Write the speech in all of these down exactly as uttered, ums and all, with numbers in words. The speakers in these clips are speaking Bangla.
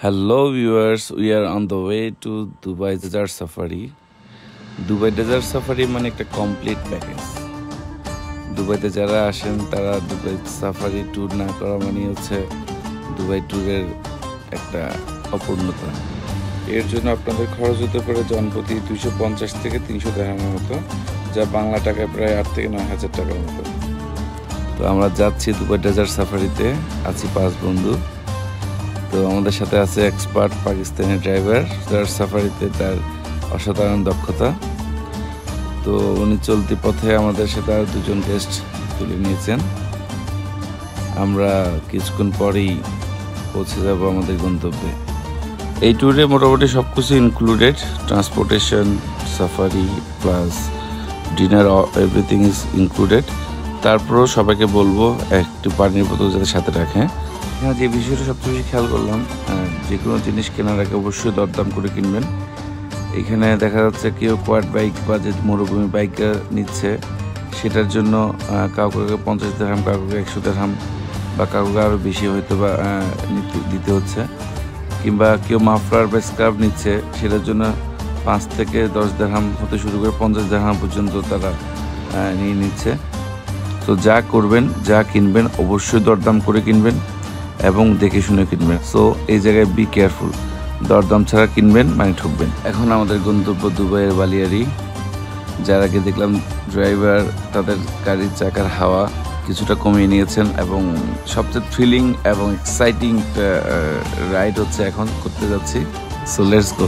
Hello viewers, we are on the way to Dubai Desert Safari. Dubai Desert Safari মানে একটা কমপ্লিট প্যাকেজ। দুবাইতে যারা আসেন তারা দুবাই সাফারি ট্যুর না করা মানে হচ্ছে দুবাই ট্যুরের একটা অপূর্ণতা। এর জন্য আপনাদের খরচ হতে পারে জনপ্রতি দুইশো পঞ্চাশ থেকে তিনশো দিরহামের মতো, যা বাংলা টাকায় প্রায় আট থেকে নয় হাজার টাকার মতো। তো আমরা যাচ্ছি দুবাই ডেজার্ট সাফারিতে, আছি পাঁচ বন্ধু। তো আমাদের সাথে আছে এক্সপার্ট পাকিস্তানি ড্রাইভার, যার সাফারিতে তার অসাধারণ দক্ষতা। তো উনি চলতি পথে আমাদের সাথে আর দুজন গেস্ট তুলে নিয়েছেন। আমরা কিছুক্ষণ পরেই পৌঁছে যাব আমাদের গন্তব্যে। এই ট্যুরে মোটামুটি সব কিছু included, transportation, safari plus dinner, everything is included. তারপরেও সবাইকে বলবো একটু পানির বোতল যাতে সাথে রাখে। হ্যাঁ, যে বিষয়টা সবচেয়ে বেশি খেয়াল করলাম, যে কোনো জিনিস কেনার আগে অবশ্যই দরদাম করে কিনবেন। এখানে দেখা যাচ্ছে কেউ কোয়াড বাইক বা যে মরুভূমি বাইক নিচ্ছে সেটার জন্য কাউকে পঞ্চাশ দিরহাম, কাউকে একশো দিরহাম বা কাউকে আরও বেশি হয়তো বা দিতে হচ্ছে। কিংবা কেউ মাফলার বা স্কার্ফ নিচ্ছে, সেটার জন্য পাঁচ থেকে দশ দিরহাম হতে শুরু করে পঞ্চাশ দিরহাম পর্যন্ত তারা নিয়ে নিচ্ছে। তো যা করবেন, যা কিনবেন অবশ্যই দরদাম করে কিনবেন এবং দেখে শুনে কিনবেন। সো এই জায়গায় বি কেয়ারফুল, দরদাম ছাড়া কিনবেন মানে ঠকবেন। এখন আমাদের গন্তব্য দুবাইয়ের বালিয়ারি। যার আগে দেখলাম ড্রাইভার তাদের গাড়ির চাকার হাওয়া কিছুটা কমিয়ে নিয়েছেন এবং সবচেয়ে থ্রিলিং এবং এক্সাইটিং রাইড হচ্ছে এখন করতে যাচ্ছি। So let's go.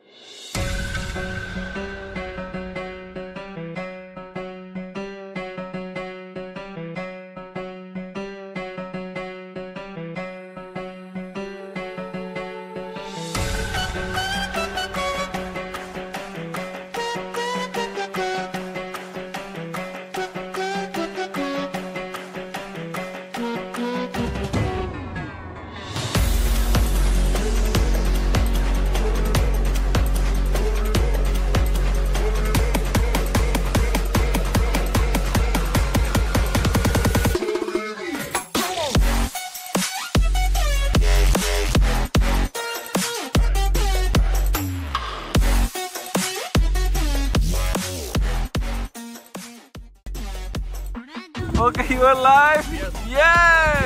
Okay, you are live. Yeah!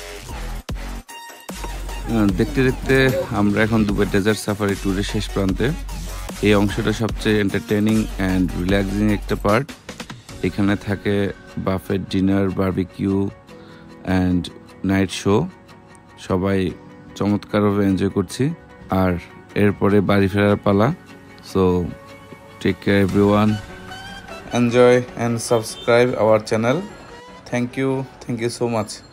দেখতে দেখতে আমরা এখন দুবাই ডেজার্ট সাফারি ট্যুরের শেষ প্রান্তে। এই অংশটা সবচেয়ে এন্টারটেইনিং অ্যান্ড রিল্যাক্সিং একটা পার্ট। এখানে থাকে buffet dinner, barbecue and night show. সবাই চমৎকারভাবে এনজয় করছি। আর এরপরে বাড়ি ফেরার পালা। So take care everyone, enjoy and subscribe our channel. Thank you. Thank you so much.